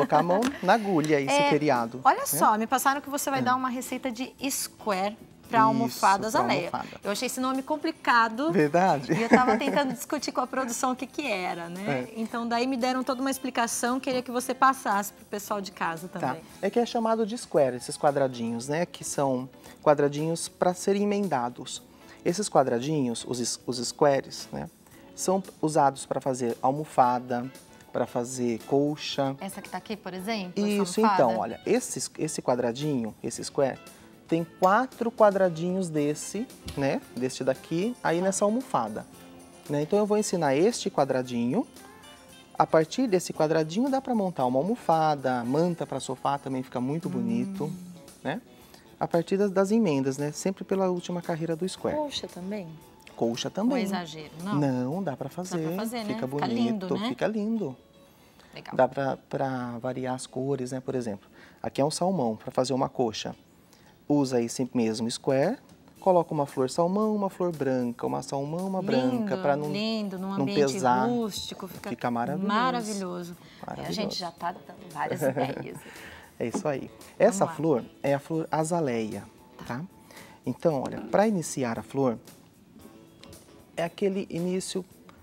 colocar a mão na agulha esse feriado. Olha só, me passaram que você vai dar uma receita de square para almofada Azaleia. Eu achei esse nome complicado. Verdade. E eu estava tentando discutir com a produção o que era, né? Então, daí me deram toda uma explicação, queria que você passasse para o pessoal de casa também. Tá. É que é chamado de square, esses quadradinhos, né? Que são quadradinhos para serem emendados. Esses quadradinhos, os squares, né? São usados para fazer almofada, para fazer colcha. Essa que tá aqui, por exemplo? Isso, então, olha, esse quadradinho, esse square, tem 4 quadradinhos desse, né? Deste daqui, aí nessa almofada. Né? Então eu vou ensinar este quadradinho. A partir desse quadradinho dá para montar uma almofada, manta para sofá também fica muito bonito, né? A partir das emendas, né? Sempre pela última carreira do square. Colcha também? Colcha também. Ou exagero, não? Não, dá para fazer. Dá pra fazer, né? Fica bonito, Fica lindo, né? Fica lindo. Legal. Dá para variar as cores, né? Por exemplo, aqui é um salmão para fazer uma coxa. Usa esse mesmo square, coloca uma flor salmão, uma flor branca, uma salmão, uma branca, para não num não ambiente pesar. rústico, Fica maravilhoso. Maravilhoso. A gente já está dando várias ideias. É isso aí. Essa flor é a flor azaleia, tá? Então, olha, para iniciar a flor, é aquele início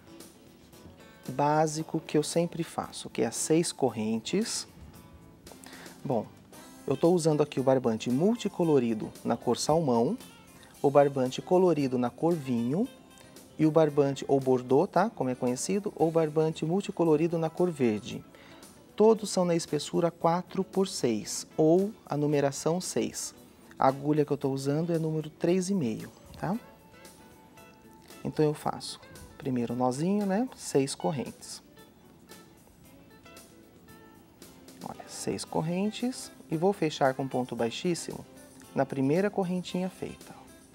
básico que eu sempre faço, que é 6 correntes. Bom, eu estou usando aqui o barbante multicolorido na cor salmão, o barbante colorido na cor vinho e o barbante ou bordô, tá? Como é conhecido, ou barbante multicolorido na cor verde. Todos são na espessura 4x6 ou a numeração 6. A agulha que eu estou usando é número 3,5, tá? Então eu faço primeiro nozinho, né? 6 correntes. Olha, 6 correntes. E vou fechar com ponto baixíssimo na primeira correntinha feita.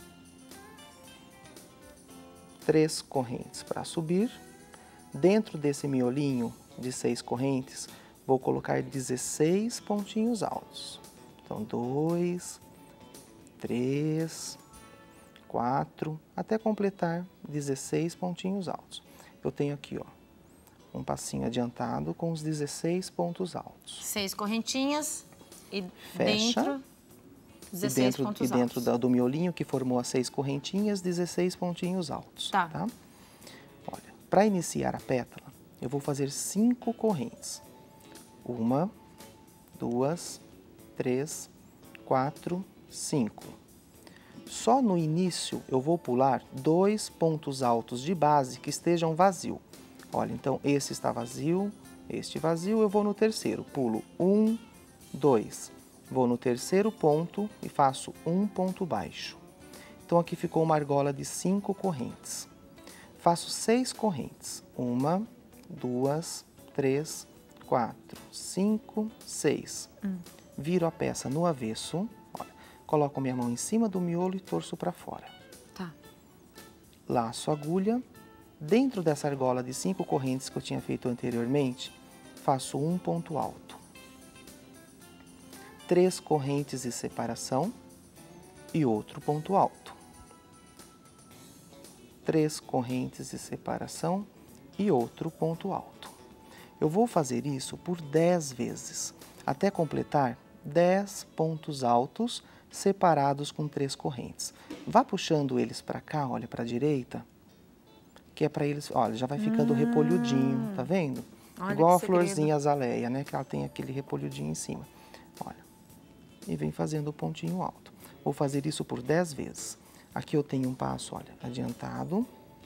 3 correntes para subir. Dentro desse miolinho de 6 correntes, vou colocar 16 pontinhos altos. Então, 2, 3, 4, até completar 16 pontinhos altos. Eu tenho aqui, ó, um passinho adiantado com os 16 pontos altos. 6 correntinhas. E fecha, dentro, 16 pontos altos. E dentro do miolinho que formou as 6 correntinhas, 16 pontinhos altos. Tá. Olha, para iniciar a pétala, eu vou fazer 5 correntes. 1, 2, 3, 4, 5. Só no início eu vou pular 2 pontos altos de base que estejam vazios. Olha, então esse está vazio, este vazio, eu vou no terceiro. Pulo 1, 2. Vou no terceiro ponto e faço um ponto baixo. Então, aqui ficou uma argola de 5 correntes. Faço 6 correntes. 1, 2, 3, 4, 5, 6. Viro a peça no avesso. Olha, coloco minha mão em cima do miolo e torço para fora. Tá. Laço a agulha. Dentro dessa argola de 5 correntes que eu tinha feito anteriormente, faço um ponto alto. 3 correntes de separação e outro ponto alto. 3 correntes de separação e outro ponto alto. Eu vou fazer isso por 10 vezes, até completar 10 pontos altos separados com 3 correntes. Vá puxando eles para cá, olha, para a direita, que é para eles, olha, já vai ficando repolhudinho, tá vendo? Olha, igual a florzinha azaleia, né, que ela tem aquele repolhudinho em cima. Olha. E vem fazendo o pontinho alto. Vou fazer isso por 10 vezes. Aqui eu tenho um passo, olha, adiantado.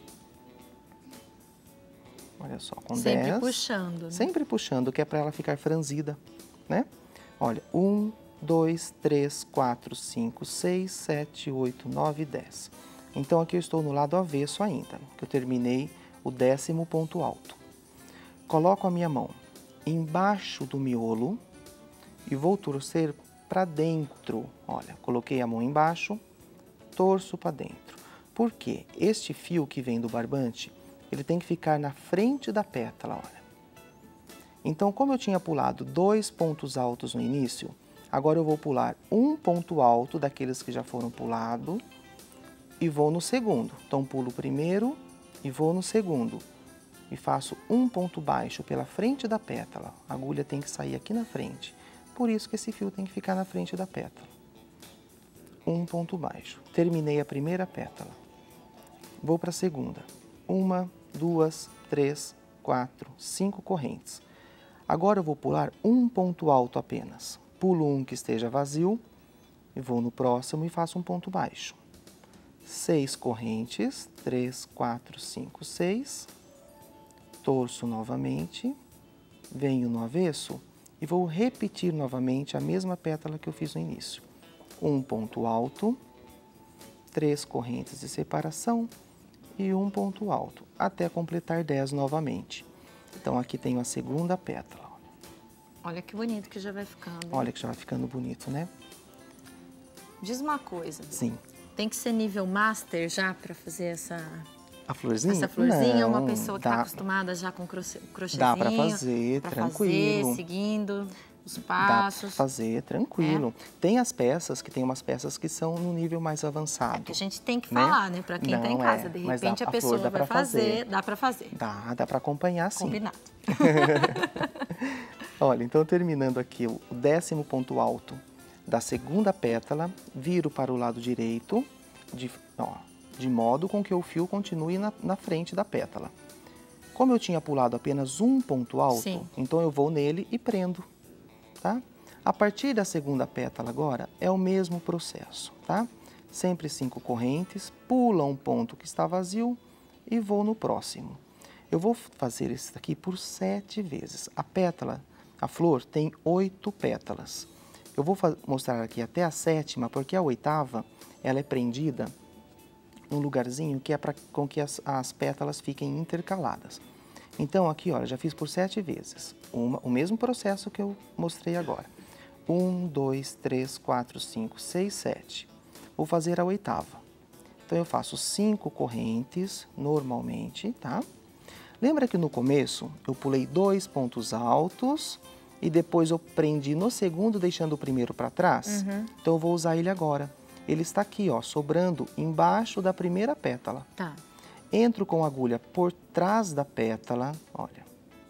Olha só, com 10. Sempre puxando, né? Sempre puxando, que é para ela ficar franzida, né? Olha, 1, 2, 3, 4, 5, 6, 7, 8, 9, 10. Então, aqui eu estou no lado avesso ainda, que eu terminei o 10º ponto alto. Coloco a minha mão embaixo do miolo e vou torcer para dentro. Olha, coloquei a mão embaixo, torço para dentro. Por quê? Este fio que vem do barbante, ele tem que ficar na frente da pétala, olha. Então, como eu tinha pulado 2 pontos altos no início, agora eu vou pular um ponto alto daqueles que já foram pulados e vou no segundo. Então, pulo o primeiro e vou no segundo. e faço um ponto baixo pela frente da pétala. A agulha tem que sair aqui na frente, por isso que esse fio tem que ficar na frente da pétala. Um ponto baixo. Terminei a primeira pétala. Vou para a segunda. 1, 2, 3, 4, 5 correntes. Agora eu vou pular um ponto alto apenas. Pulo um que esteja vazio e vou no próximo e faço um ponto baixo. 6 correntes, 3, 4, 5, 6. Torço novamente, venho no avesso e vou repetir novamente a mesma pétala que eu fiz no início. Um ponto alto, 3 correntes de separação e um ponto alto, até completar 10 novamente. Então, aqui tenho a segunda pétala. Olha que bonito que já vai ficando. Olha que já vai ficando bonito, né? Diz uma coisa. Sim. Tem que ser nível master já para fazer a florzinha? Essa florzinha, não, uma pessoa que está acostumada já com crochêzinho. Dá para fazer, tranquilo. Fazer, seguindo os passos. Dá para fazer, tranquilo. Tem as peças, que tem umas peças que são no nível mais avançado. Que a gente tem que falar, né? Para quem está em casa. De repente a pessoa vai fazer, dá para fazer. Dá para acompanhar sim. Combinado. Olha, então terminando aqui o 10º ponto alto da segunda pétala, viro para o lado direito, de modo com que o fio continue na frente da pétala. Como eu tinha pulado apenas um ponto alto, sim, então eu vou nele e prendo, tá? A partir da segunda pétala agora é o mesmo processo, tá? Sempre 5 correntes, pula um ponto que está vazio e vou no próximo. Eu vou fazer esse daqui por 7 vezes. A flor tem 8 pétalas. Eu vou mostrar aqui até a 7ª, porque a 8ª, ela é prendida num lugarzinho que é para com que as pétalas fiquem intercaladas. Então, aqui, olha, já fiz por 7 vezes. O mesmo processo que eu mostrei agora. 1, 2, 3, 4, 5, 6, 7. Vou fazer a 8ª. Então, eu faço 5 correntes, normalmente, tá? Lembra que no começo eu pulei 2 pontos altos e depois eu prendi no segundo, deixando o primeiro para trás? Então, eu vou usar ele agora. Ele está aqui, ó, sobrando embaixo da primeira pétala. Tá. Entro com a agulha por trás da pétala, olha.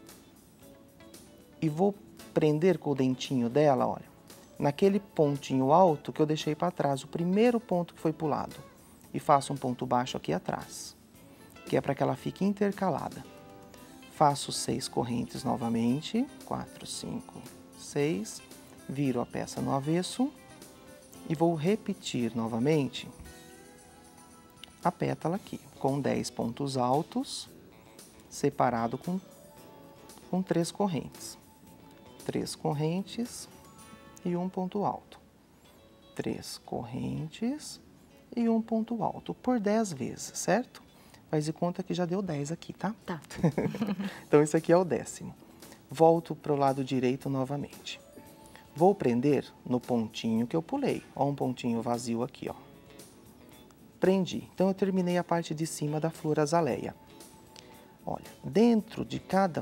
E vou prender com o dentinho dela, olha, naquele pontinho alto que eu deixei para trás, o primeiro ponto que foi pulado. E faço um ponto baixo aqui atrás, que é para que ela fique intercalada. Faço 6 correntes novamente, 4, 5, 6, viro a peça no avesso e vou repetir novamente a pétala aqui, com 10 pontos altos, separado com 3 correntes. 3 correntes e um ponto alto. 3 correntes e um ponto alto, por 10 vezes, certo? Faz de conta que já deu 10 aqui, tá? Tá. Então, esse aqui é o 10º. Volto para o lado direito novamente. Vou prender no pontinho que eu pulei. Ó, um pontinho vazio aqui, ó. Prendi. Então, eu terminei a parte de cima da flor azaleia. Olha, dentro de cada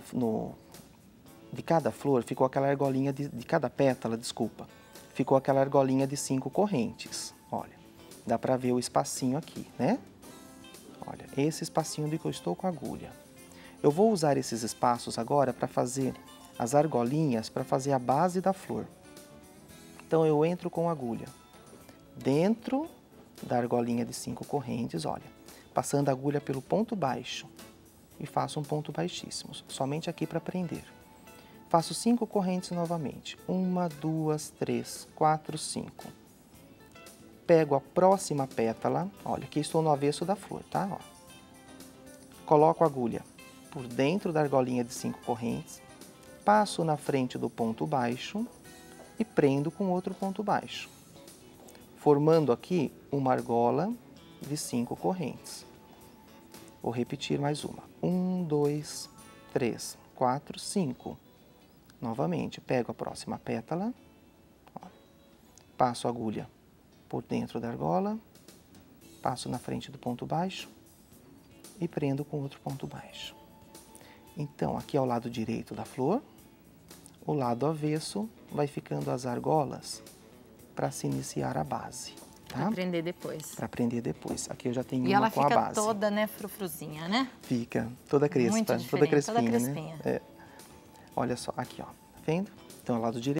flor ficou aquela argolinha de cada pétala, desculpa. Ficou aquela argolinha de 5 correntes. Olha, dá para ver o espacinho aqui, né? Olha, esse espacinho de que eu estou com a agulha. Eu vou usar esses espaços agora para fazer as argolinhas, para fazer a base da flor. Então, eu entro com a agulha dentro da argolinha de 5 correntes, olha, passando a agulha pelo ponto baixo e faço um ponto baixíssimo, somente aqui para prender. Faço 5 correntes novamente, 1, 2, 3, 4, 5. Pego a próxima pétala, olha, aqui estou no avesso da flor, tá? Ó. Coloco a agulha por dentro da argolinha de 5 correntes, passo na frente do ponto baixo e prendo com outro ponto baixo, formando aqui uma argola de 5 correntes. Vou repetir mais uma. 1, 2, 3, 4, 5. Novamente, pego a próxima pétala, ó, passo a agulha por dentro da argola, passo na frente do ponto baixo e prendo com outro ponto baixo. Então, aqui é o lado direito da flor, o lado avesso vai ficando as argolas para se iniciar a base. tá? Pra prender depois. Pra prender depois. Aqui eu já tenho E uma com a base. ela fica toda, né, frufruzinha, né? Fica toda crespa, Muito toda diferente, crespinha, toda crespinha. né? É. Olha só, aqui, ó. Tá vendo? Então, o lado direito.